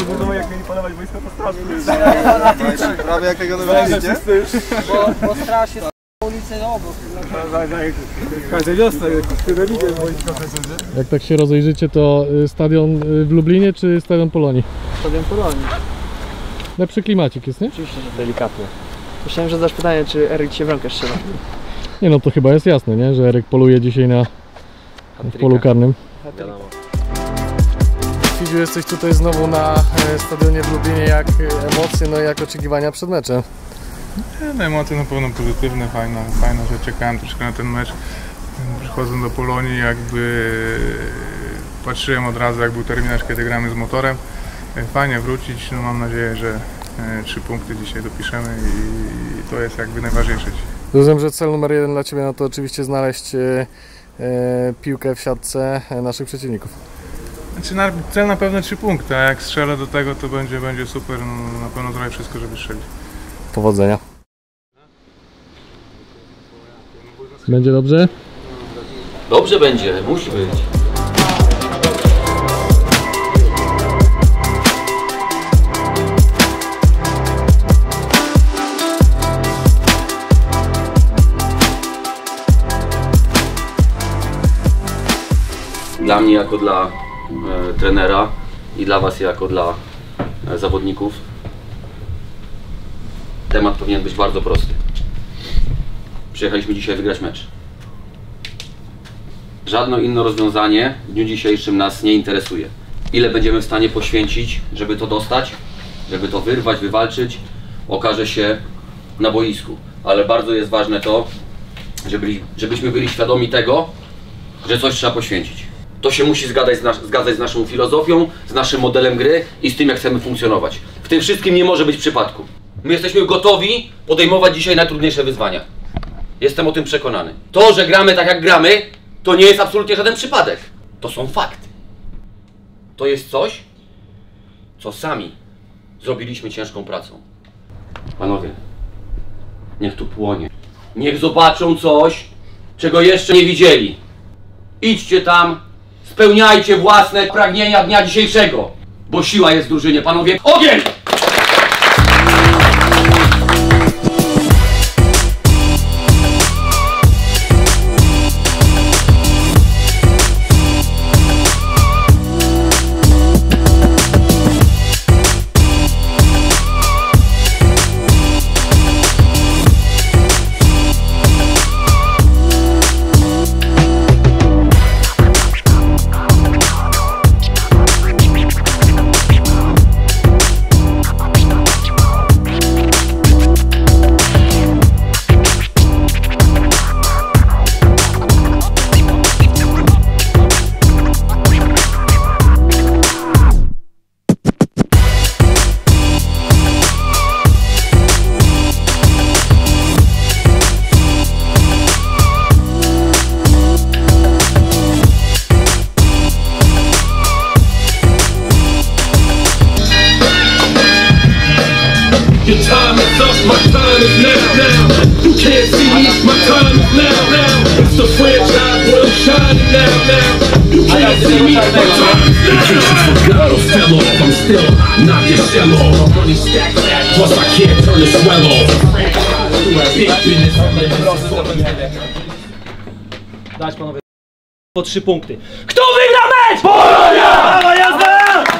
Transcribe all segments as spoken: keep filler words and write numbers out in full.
odbudowy, jak mieli panować wojsko, to strasznie. Prawie jak tego dowiedzieć, nie? Bo, bo straszy ulicę obok. Każdej wiosny, tyle widzę wojsko. Jak tak się rozejrzycie, to stadion w Lublinie czy stadion Polonii? Stadion Polonii. Lepszy klimacik jest, nie? Oczywiście, że delikatnie. Myślałem, że zadasz pytanie, czy Eryk dzisiaj bramkę strzela. Nie no, to chyba jest jasne, nie? Że Eryk poluje dzisiaj na w polu karnym. Fidziu, jesteś tutaj znowu na stadionie w Lublinie. Jak emocje, no i jak oczekiwania przed meczem? No, emocje na pewno pozytywne, fajna, fajna, że czekałem troszkę na ten mecz. Przychodząc do Polonii, jakby patrzyłem od razu, jak był terminarz, kiedy gramy z Motorem. Fajnie wrócić, no mam nadzieję, że trzy punkty dzisiaj dopiszemy i to jest jakby najważniejsze dzisiaj. Rozumiem, że cel numer jeden dla Ciebie no to oczywiście znaleźć e, piłkę w siatce naszych przeciwników. Znaczy, na, cel na pewno trzy punkty, a jak strzelę do tego, to będzie, będzie super, no, na pewno zrobię wszystko, żeby strzelić. Powodzenia. Będzie dobrze? Dobrze będzie, musi być. Dla mnie jako dla e, trenera i dla Was jako dla e, zawodników temat powinien być bardzo prosty. Przyjechaliśmy dzisiaj wygrać mecz. Żadne inne rozwiązanie w dniu dzisiejszym nas nie interesuje. Ile będziemy w stanie poświęcić, żeby to dostać, żeby to wyrwać, wywalczyć, okaże się na boisku. Ale bardzo jest ważne to, żeby, żebyśmy byli świadomi tego, że coś trzeba poświęcić. To się musi zgadzać z, nas, zgadzać z naszą filozofią, z naszym modelem gry i z tym, jak chcemy funkcjonować. W tym wszystkim nie może być przypadku. My jesteśmy gotowi podejmować dzisiaj najtrudniejsze wyzwania. Jestem o tym przekonany. To, że gramy tak jak gramy, to nie jest absolutnie żaden przypadek. To są fakty. To jest coś, co sami zrobiliśmy ciężką pracą. Panowie, niech tu płonie. Niech zobaczą coś, czego jeszcze nie widzieli. Idźcie tam, spełniajcie własne pragnienia dnia dzisiejszego, bo siła jest w drużynie, panowie. Ogień! Your time is up, my time is now, now. You can't see me, my time is now, now. It's the franchise where I'm shining now, now. You can't see me, my time is now. In case you forgot or fell off, I'm still hot, knock your shell off. I'm running stack that, plus I can't turn the swell off. Big business. Dać panowie po trzy punkty. Kto wygra mecz? Polonia! Brawa, jazda!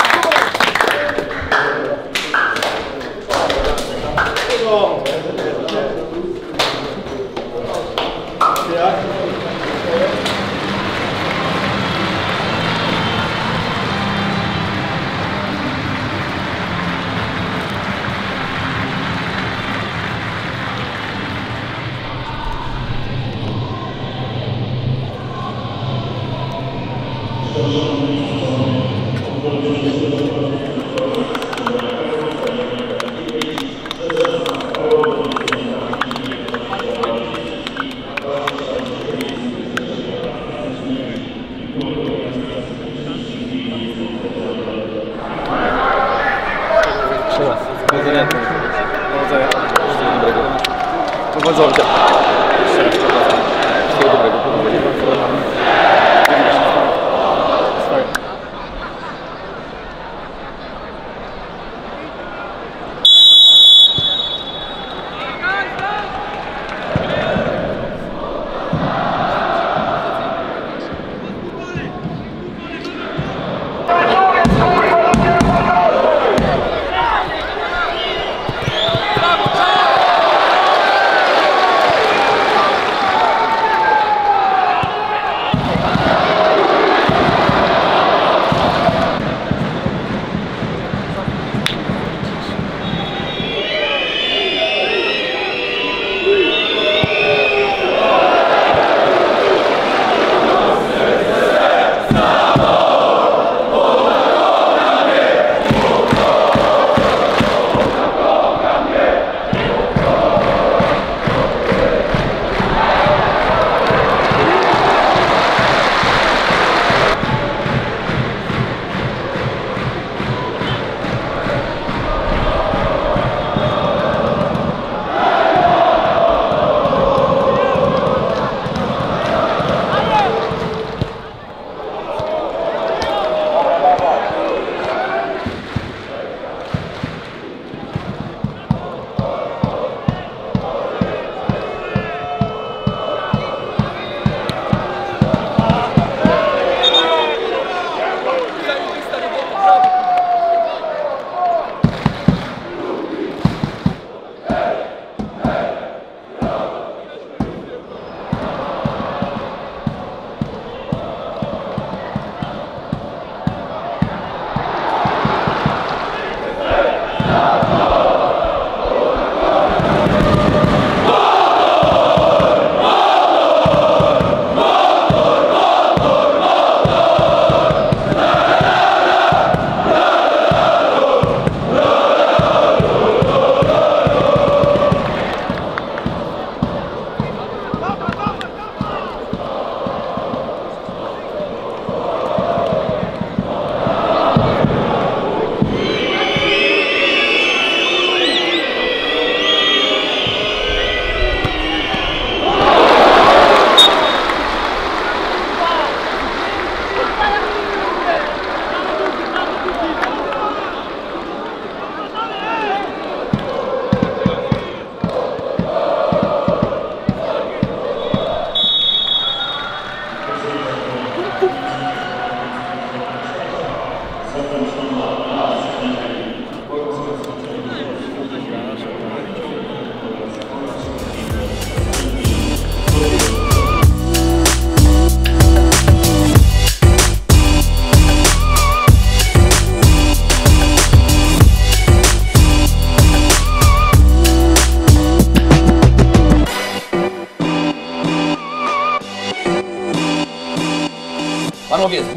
Powodzenia. Wszystkiego dobrego.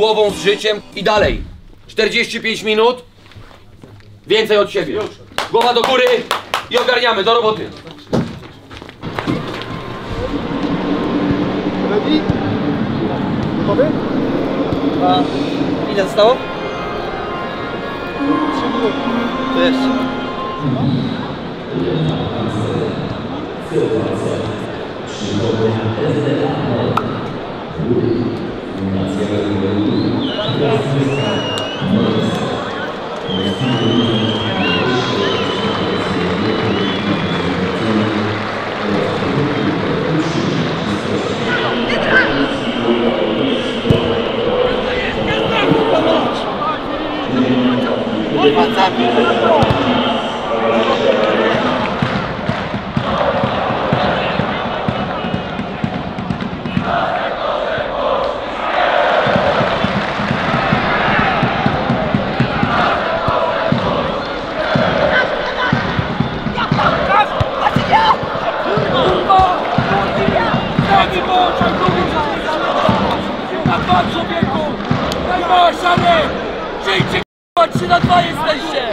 głową, z życiem i dalej. czterdzieści pięć minut. Więcej od siebie. Głowa do góry i ogarniamy, do roboty. Ready? Gotowy? A ile zostało? trzy minuty. To jeszcze. trzy na dwa jesteście!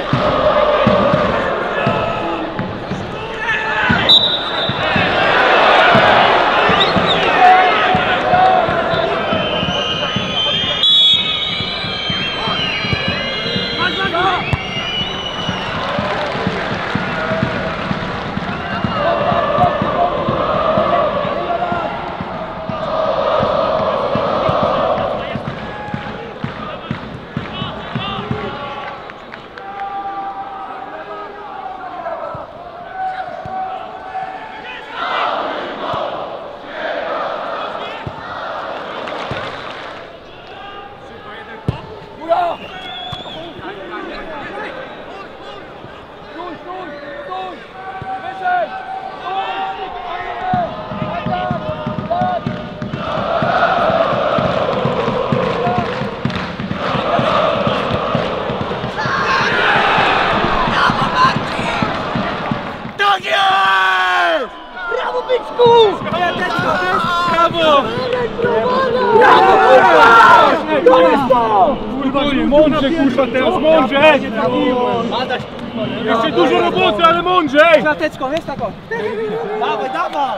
Mądrze, kurwa, teraz mądrze! Jeszcze dużo roboty, ale mądrzej! Klateczką, jest taką. Dawaj, dawaj!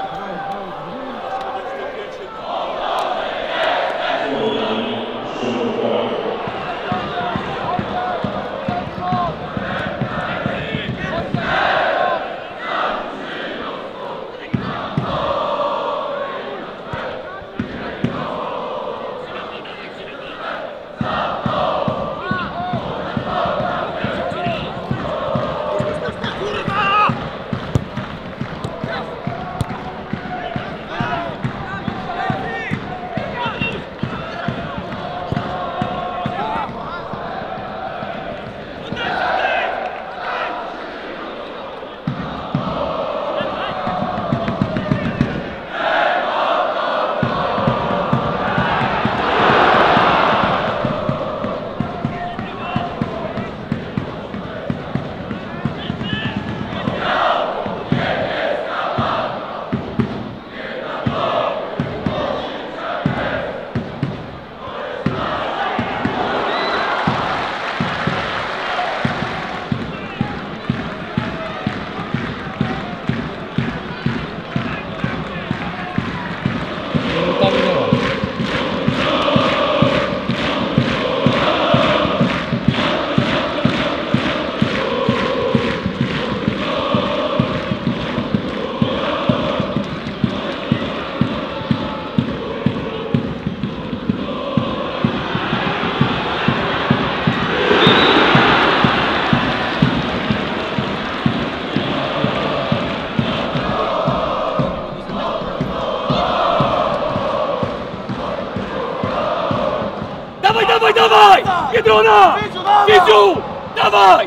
Dawaj, dawaj, dawaj! Biedrona! Wiedziu! Dawaj!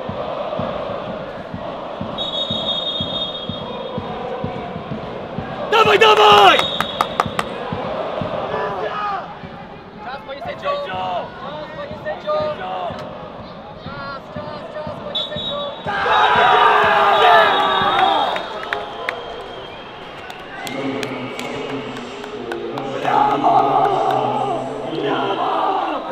Dawaj, dawaj! Czas, panie sędzio! Czas, panie sędzio! Czas, czas, czas, panie sędzio! Brawo! Brawo!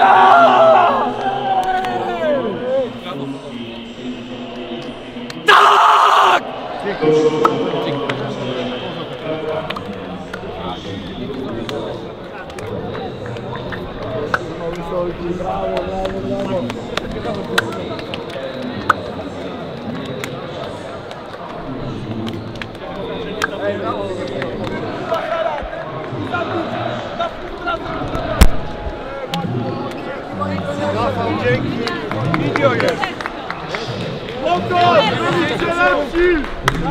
Video jest! Spoko! Jesteście lepsi!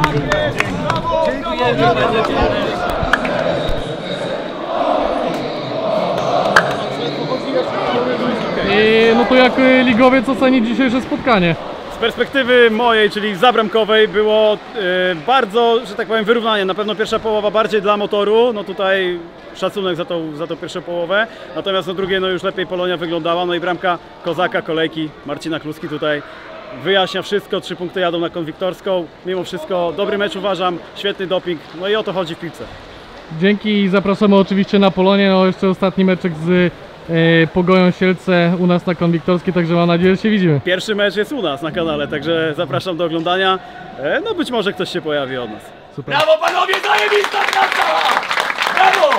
I no to jak ligowiec oceni dzisiejsze spotkanie? Z perspektywy mojej, czyli zabramkowej, było e, bardzo, że tak powiem, wyrównanie. Na pewno pierwsza połowa bardziej dla Motoru, no tutaj szacunek za tą, za tą pierwszą połowę. Natomiast no drugie, no już lepiej Polonia wyglądała, no i bramka Kozaka, kolejki Marcina Kluski tutaj wyjaśnia wszystko, trzy punkty jadą na konwiktorską. Mimo wszystko dobry mecz uważam, świetny doping, no i o to chodzi w piłce. Dzięki i zapraszamy oczywiście na Polonię, no jeszcze ostatni meczek z e, Pogoją Sielce u nas na konwiktorskiej, także mam nadzieję, że się widzimy. Pierwszy mecz jest u nas na kanale, także zapraszam do oglądania. E, no być może ktoś się pojawi od nas. Super. Brawo panowie, zajebista praca! Brawo!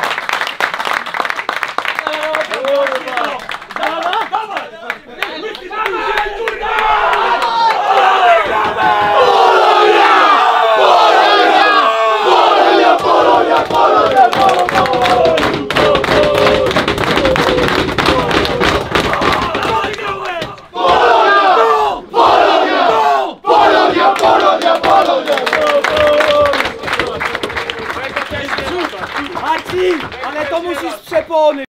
Marcin, ale to musisz z przepony!